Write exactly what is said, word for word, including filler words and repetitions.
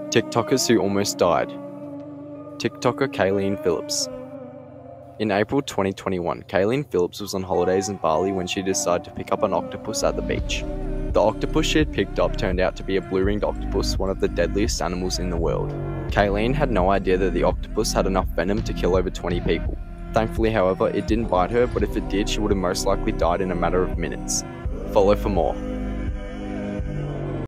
TikTokers who almost died. TikToker Kayleen Phillips. In April twenty twenty-one, Kayleen Phillips was on holidays in Bali when she decided to pick up an octopus at the beach. The octopus she had picked up turned out to be a blue-ringed octopus, one of the deadliest animals in the world. Kayleen had no idea that the octopus had enough venom to kill over twenty people. Thankfully, however, it didn't bite her, but if it did, she would have most likely died in a matter of minutes. Follow for more.